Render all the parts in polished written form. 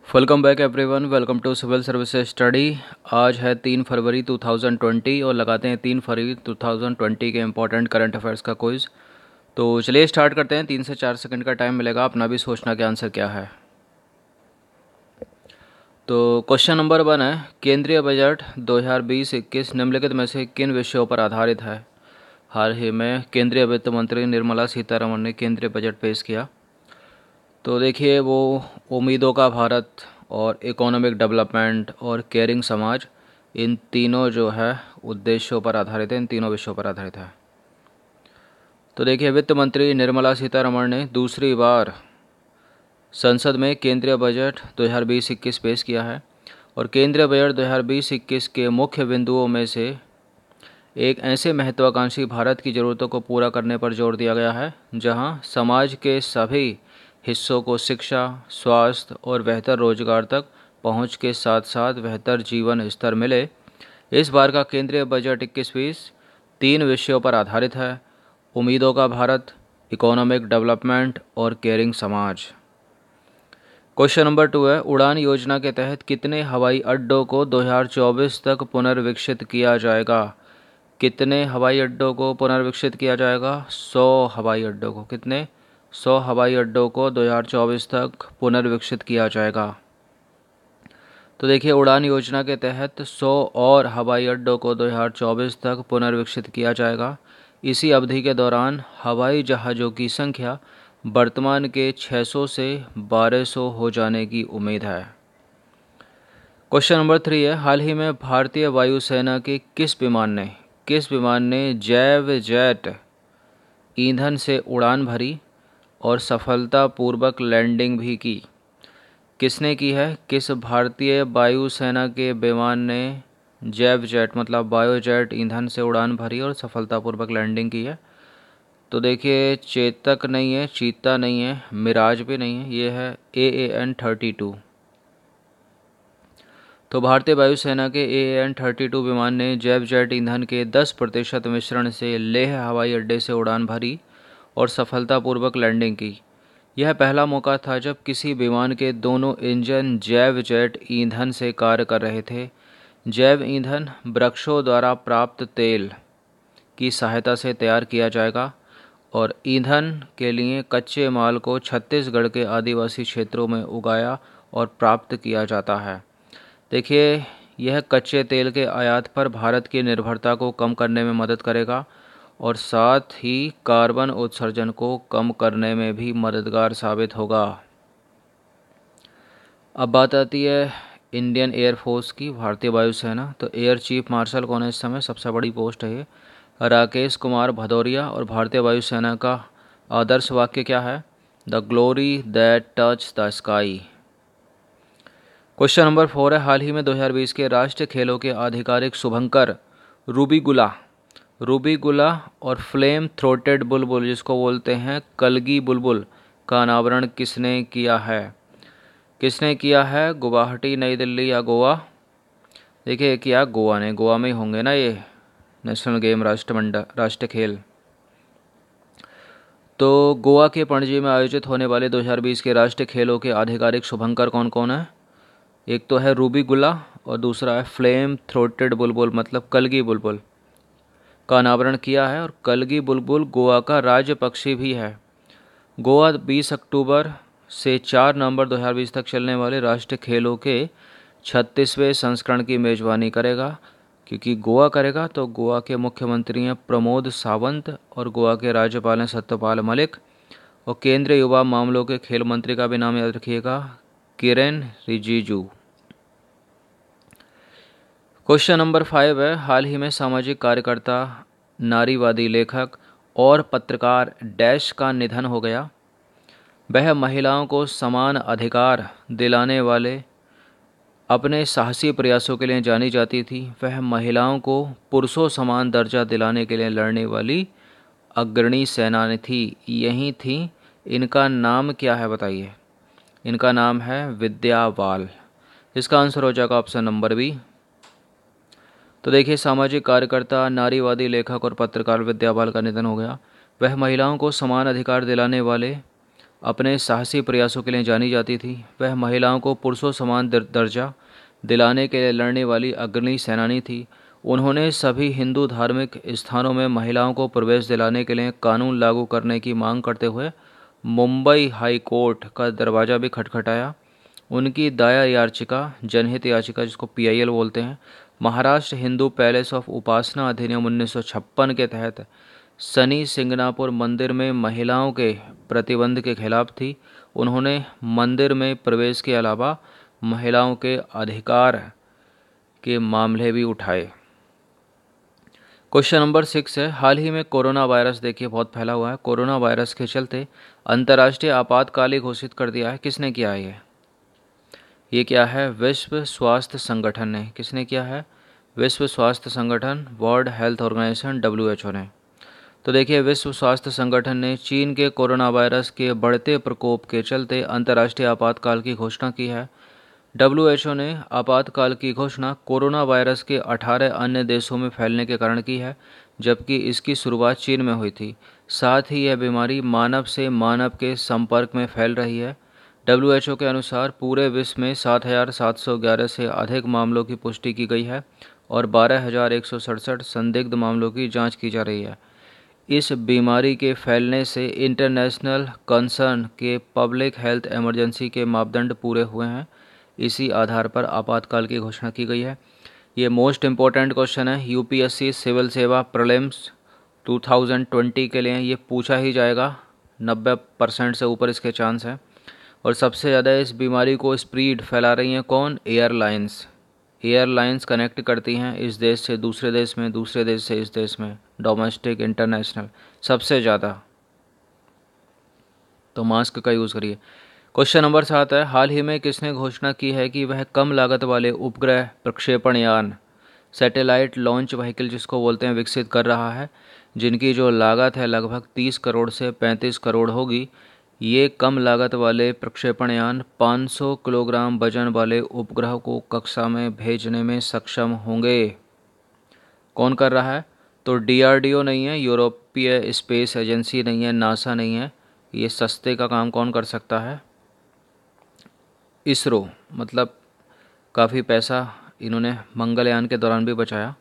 Welcome back everyone, welcome to civil services study. आज है 3 फरवरी 2020 और लगाते हैं 3 फरवरी 2020 के इम्पोर्टेंट करंट अफेयर्स का क्विज़। तो चलिए स्टार्ट करते हैं। 3 से 4 सेकंड का टाइम मिलेगा, अपना भी सोचना कि आंसर क्या है। तो क्वेश्चन नंबर 1 है, केंद्रीय बजट 2020-21 निम्नलिखित में से किन विषयों पर आधारित है। हाल ही में केंद्रीय वित्त मंत्री निर्मला सीतारमण ने केंद्रीय बजट पेश किया। तो देखिए, वो उम्मीदों का भारत और इकोनॉमिक डेवलपमेंट और केयरिंग समाज, इन तीनों जो है उद्देश्यों पर आधारित है, इन तीनों विषयों पर आधारित है। तो देखिए, वित्त मंत्री निर्मला सीतारमण ने दूसरी बार संसद में केंद्रीय बजट 2020-21 पेश किया है और केंद्रीय बजट 2020-21 के मुख्य बिंदुओं में से एक ऐसे महत्वाकांक्षी भारत की ज़रूरतों को पूरा करने पर जोर दिया गया है जहां समाज के सभी हिस्सों को शिक्षा, स्वास्थ्य और बेहतर रोजगार तक पहुंच के साथ साथ बेहतर जीवन स्तर मिले। इस बार का केंद्रीय बजट 21-20 तीन विषयों पर आधारित है: उम्मीदों का भारत, इकोनॉमिक डेवलपमेंट और केयरिंग समाज। क्वेश्चन नंबर 2 है, उड़ान योजना के तहत कितने हवाई अड्डों को 2024 तक पुनर्विकसित किया जाएगा। कितने हवाई अड्डों को पुनर्विकसित किया जाएगा? 100 हवाई अड्डों को। कितने? 100 हवाई अड्डों को 2024 तक पुनर्विकसित किया जाएगा। तो देखिए, उड़ान योजना के तहत 100 और हवाई अड्डों को 2024 तक पुनर्विकसित किया जाएगा। इसी अवधि के दौरान हवाई जहाज़ों की संख्या वर्तमान के 600 से 1200 हो जाने की उम्मीद है। क्वेश्चन नंबर 3 है, हाल ही में भारतीय वायुसेना के किस विमान ने जैव जेट ईंधन से उड़ान भरी और सफलतापूर्वक लैंडिंग भी की। किसने की है? किस भारतीय वायुसेना के विमान ने जैव जेट मतलब बायोजेट ईंधन से उड़ान भरी और सफलतापूर्वक लैंडिंग की है? तो देखिए, चेतक नहीं है, चीता नहीं है, मिराज भी नहीं है, ये है AAN-32। तो भारतीय वायुसेना के AAN-32 विमान ने जैव जेट ईंधन के 10% मिश्रण से लेह हवाई अड्डे से उड़ान भरी और सफलतापूर्वक लैंडिंग की। यह पहला मौका था जब किसी विमान के दोनों इंजन जैव जेट ईंधन से कार्य कर रहे थे। जैव ईंधन वृक्षों द्वारा प्राप्त तेल की सहायता से तैयार किया जाएगा और ईंधन के लिए कच्चे माल को छत्तीसगढ़ के आदिवासी क्षेत्रों में उगाया और प्राप्त किया जाता है। देखिए, यह कच्चे तेल के आयात पर भारत की निर्भरता को कम करने में मदद करेगा और साथ ही कार्बन उत्सर्जन को कम करने में भी मददगार साबित होगा। अब बात आती है इंडियन एयरफोर्स की, भारतीय वायुसेना। तो एयर चीफ मार्शल कौन है इस समय? सबसे बड़ी पोस्ट है ये, राकेश कुमार भदौरिया। और भारतीय वायुसेना का आदर्श वाक्य क्या है? The glory that touch the sky. Question number 4 है, हाल ही में 2020 के राष्ट्रीय खेलों के आधिकारिक शुभंकर रूबी गुला और फ्लेम थ्रोटेड बुलबुल, जिसको बोलते हैं कलगी बुलबुल, का अनावरण किसने किया है? किसने किया है? गुवाहाटी, नई दिल्ली या गोवा? देखिए, किया गोवा ने। गोवा में ही होंगे ना ये नेशनल गेम, राष्ट्रीय खेल। तो गोवा के पणजी में आयोजित होने वाले 2020 के राष्ट्रीय खेलों के आधिकारिक शुभंकर कौन कौन है? एक तो है रूबी गुला और दूसरा है फ्लेम थ्रोटेड बुलबुल मतलब कलगी बुलबुल, का अनावरण किया है। और कलगी बुलबुल गोवा का राज्य पक्षी भी है। गोवा 20 अक्टूबर से 4 नवंबर 2020 तक चलने वाले राष्ट्रीय खेलों के 36वें संस्करण की मेज़बानी करेगा। क्योंकि गोवा करेगा तो गोवा के मुख्यमंत्री हैं प्रमोद सावंत और गोवा के राज्यपाल हैं सत्यपाल मलिक और केंद्रीय युवा मामलों के खेल मंत्री का भी नाम याद रखिएगा, किरेन रिजिजू। क्वेश्चन नंबर 5 है, हाल ही में सामाजिक कार्यकर्ता, नारीवादी लेखक और पत्रकार डैश का निधन हो गया। वह महिलाओं को समान अधिकार दिलाने वाले अपने साहसी प्रयासों के लिए जानी जाती थी। वह महिलाओं को पुरुषों समान दर्जा दिलाने के लिए लड़ने वाली अग्रणी सेनानी थी। यही थी। इनका नाम क्या है बताइए? इनका नाम है विद्या बाल। इसका आंसर हो जाएगा ऑप्शन नंबर बी। तो देखिए, सामाजिक कार्यकर्ता, नारीवादी लेखक और पत्रकार विद्या बाल का निधन हो गया। वह महिलाओं को समान अधिकार दिलाने वाले अपने साहसी प्रयासों के लिए जानी जाती थी। वह महिलाओं को पुरुषों समान दर्जा दिलाने के लिए लड़ने वाली अग्रणी सेनानी थी। उन्होंने सभी हिंदू धार्मिक स्थानों में महिलाओं को प्रवेश दिलाने के लिए कानून लागू करने की मांग करते हुए मुंबई हाई कोर्ट का दरवाज़ा भी खटखटाया। उनकी दायर याचिका, जनहित याचिका जिसको PIL बोलते हैं, महाराष्ट्र हिंदू पैलेस ऑफ उपासना अधिनियम 1956 के तहत शनि सिंगनापुर मंदिर में महिलाओं के प्रतिबंध के खिलाफ थी। उन्होंने मंदिर में प्रवेश के अलावा महिलाओं के अधिकार के मामले भी उठाए। क्वेश्चन नंबर 6 है, हाल ही में कोरोना वायरस देखिए बहुत फैला हुआ है। कोरोना वायरस के चलते अंतर्राष्ट्रीय आपातकाल घोषित कर दिया है। किसने किया है ये क्या है? विश्व स्वास्थ्य संगठन ने। किसने किया है? विश्व स्वास्थ्य संगठन, वर्ल्ड हेल्थ ऑर्गेनाइजेशन, WHO ने। तो देखिए, विश्व स्वास्थ्य संगठन ने चीन के कोरोना वायरस के बढ़ते प्रकोप के चलते अंतर्राष्ट्रीय आपातकाल की घोषणा की है। WHO ने आपातकाल की घोषणा कोरोना वायरस के 18 अन्य देशों में फैलने के कारण की है, जबकि इसकी शुरुआत चीन में हुई थी। साथ ही यह बीमारी मानव से मानव के संपर्क में फैल रही है। WHO के अनुसार पूरे विश्व में 7,711 से अधिक मामलों की पुष्टि की गई है और 12,167 संदिग्ध मामलों की जांच की जा रही है। इस बीमारी के फैलने से इंटरनेशनल कंसर्न के पब्लिक हेल्थ इमरजेंसी के मापदंड पूरे हुए हैं। इसी आधार पर आपातकाल की घोषणा की गई है। ये मोस्ट इम्पोर्टेंट क्वेश्चन है। UPSC सिविल सेवा प्रीलिम्स 2020 के लिए ये पूछा ही जाएगा। 90% से ऊपर इसके चांस हैं। और सबसे ज़्यादा इस बीमारी को स्प्रीड फैला रही हैं कौन? एयरलाइंस। एयरलाइंस कनेक्ट करती हैं इस देश से दूसरे देश में, दूसरे देश से इस देश में, डोमेस्टिक, इंटरनेशनल, सबसे ज़्यादा। तो मास्क का यूज़ करिए। क्वेश्चन नंबर 7 है, हाल ही में किसने घोषणा की है कि वह कम लागत वाले उपग्रह प्रक्षेपण यान, सैटेलाइट लॉन्च व्हीकल जिसको बोलते हैं, विकसित कर रहा है, जिनकी जो लागत है लगभग 30 करोड़ से 35 करोड़ होगी। ये कम लागत वाले प्रक्षेपण यान 500 किलोग्राम वजन वाले उपग्रह को कक्षा में भेजने में सक्षम होंगे। कौन कर रहा है? तो DRDO नहीं है, यूरोपीय स्पेस एजेंसी नहीं है, नासा नहीं है। ये सस्ते का काम कौन कर सकता है? इसरो। मतलब काफ़ी पैसा इन्होंने मंगलयान के दौरान भी बचाया।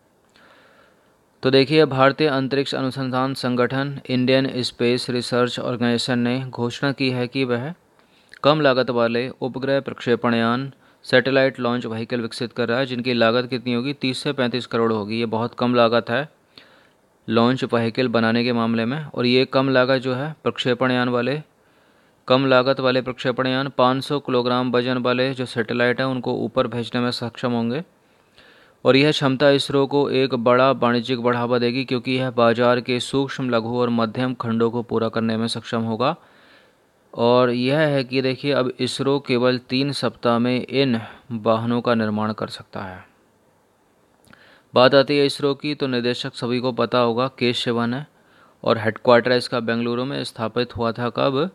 तो देखिए, भारतीय अंतरिक्ष अनुसंधान संगठन, इंडियन स्पेस रिसर्च ऑर्गेनाइजेशन ने घोषणा की है कि वह कम लागत वाले उपग्रह प्रक्षेपण यान, सैटेलाइट लॉन्च व्हीकल विकसित कर रहा है, जिनकी लागत कितनी होगी? 30 से 35 करोड़ होगी। ये बहुत कम लागत है लॉन्च व्हीकल बनाने के मामले में। और ये कम लागत जो है प्रक्षेपण यान वाले, कम लागत वाले प्रक्षेपण यान 500 किलोग्राम वजन वाले जो सैटेलाइट हैं उनको ऊपर भेजने में सक्षम होंगे। और यह क्षमता इसरो को एक बड़ा वाणिज्यिक बढ़ावा देगी, क्योंकि यह बाजार के सूक्ष्म, लघु और मध्यम खंडों को पूरा करने में सक्षम होगा। और यह है कि देखिए, अब इसरो केवल 3 सप्ताह में इन वाहनों का निर्माण कर सकता है। बात आती है इसरो की, तो निदेशक सभी को पता होगा, के शिवन है। और हेडक्वार्टर इसका बेंगलुरु में स्थापित हुआ था कब?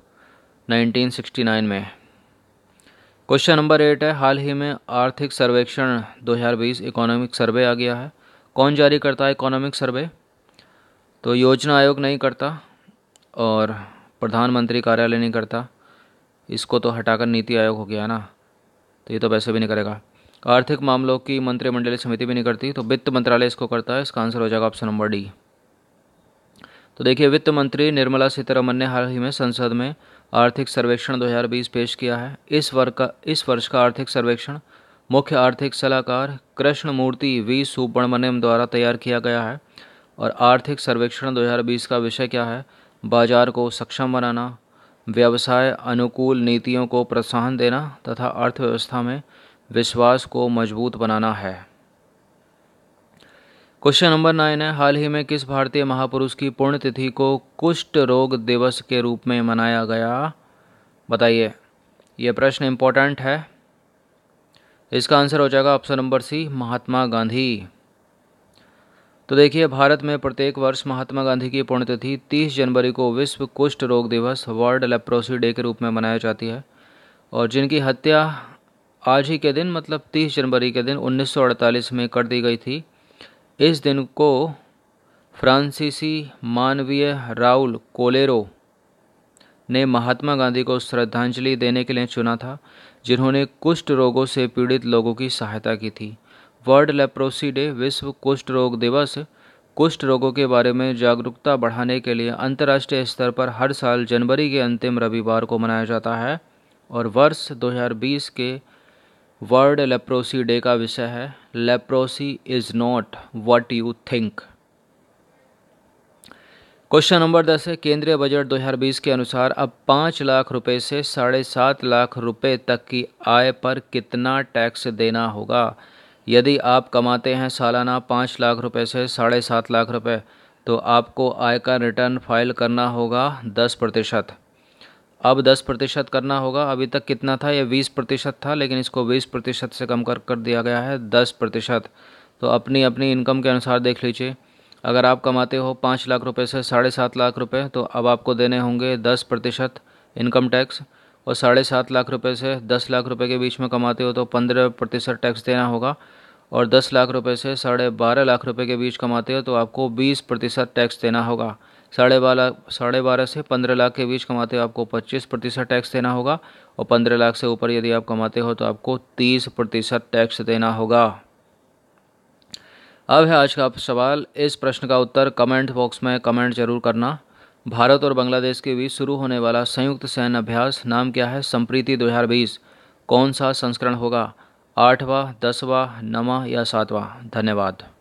1969 में। क्वेश्चन नंबर 8 है, हाल ही में आर्थिक सर्वेक्षण 2020 इकोनॉमिक सर्वे आ गया है। कौन जारी करता है इकोनॉमिक सर्वे? तो योजना आयोग नहीं करता और प्रधानमंत्री कार्यालय नहीं करता। इसको तो हटाकर नीति आयोग हो गया है ना, तो ये तो वैसे भी नहीं करेगा। आर्थिक मामलों की मंत्रिमंडलीय समिति भी नहीं करती, तो वित्त मंत्रालय इसको करता है। इसका आंसर हो जाएगा ऑप्शन नंबर डी। तो देखिए, वित्त मंत्री निर्मला सीतारमण ने हाल ही में संसद में आर्थिक सर्वेक्षण 2020 पेश किया है। इस वर्ष का आर्थिक सर्वेक्षण मुख्य आर्थिक सलाहकार कृष्णमूर्ति V सुब्रमण्यम द्वारा तैयार किया गया है। और आर्थिक सर्वेक्षण 2020 का विषय क्या है? बाजार को सक्षम बनाना, व्यवसाय अनुकूल नीतियों को प्रोत्साहन देना तथा अर्थव्यवस्था में विश्वास को मजबूत बनाना है। क्वेश्चन नंबर 9 है, हाल ही में किस भारतीय महापुरुष की पुण्यतिथि को कुष्ठ रोग दिवस के रूप में मनाया गया? बताइए। ये प्रश्न इम्पोर्टेंट है। इसका आंसर हो जाएगा option number C, Mahatma Gandhi. तो देखिए, भारत में प्रत्येक वर्ष महात्मा गांधी की पुण्यतिथि 30 जनवरी को विश्व कुष्ठ रोग दिवस, वर्ल्ड लेप्रोसी डे के रूप में मनाई जाती है। और जिनकी हत्या आज ही के दिन, मतलब 30 जनवरी के दिन 1948 में कर दी गई थी। इस दिन को फ्रांसीसी मानवीय राउल कोलेरो ने महात्मा गांधी को श्रद्धांजलि देने के लिए चुना था, जिन्होंने कुष्ठ रोगों से पीड़ित लोगों की सहायता की थी? वर्ल्ड लेप्रोसी डे, विश्व कुष्ठ रोग दिवस, कुष्ठ रोगों के बारे में जागरूकता बढ़ाने के लिए अंतर्राष्ट्रीय स्तर पर हर साल जनवरी के अंतिम रविवार को मनाया जाता है। और वर्ष 2020 के वर्ल्ड लेप्रोसी डे का विषय है leprosy is not what you think. Question number 10 है, केंद्रीय बजट 2020 के अनुसार अब 5 लाख रुपए से 7.5 लाख रुपए तक की आय पर कितना टैक्स देना होगा? यदि आप कमाते हैं सालाना 5 लाख रुपए से 7.5 लाख रुपए, तो आपको आयकर रिटर्न फाइल करना होगा 10%। अब 10% करना होगा। अभी तक कितना था? ये 20% था, लेकिन इसको 20% से कम कर दिया गया है 10%। तो अपनी अपनी इनकम के अनुसार देख लीजिए। अगर आप कमाते हो 5 लाख रुपए से 7.5 लाख रुपए, तो अब आपको देने होंगे 10% इनकम टैक्स। और 7.5 लाख रुपए से 10 लाख रुपए के बीच में कमाते हो तो 15% टैक्स देना होगा। और 10 लाख रुपए से 12.5 लाख रुपए के बीच कमाते हो तो आपको 20% टैक्स देना होगा। 12.5 से 15 लाख के बीच कमाते हो आपको 25% टैक्स देना होगा। और 15 लाख से ऊपर यदि आप कमाते हो तो आपको 30% टैक्स देना होगा। अब है आज का सवाल। इस प्रश्न का उत्तर कमेंट बॉक्स में कमेंट जरूर करना। भारत और बांग्लादेश के बीच शुरू होने वाला संयुक्त सैन्य अभ्यास नाम क्या है? संप्रीति 2020। कौन सा संस्करण होगा? 8वां, 10वां, 9वां या 7वां? धन्यवाद।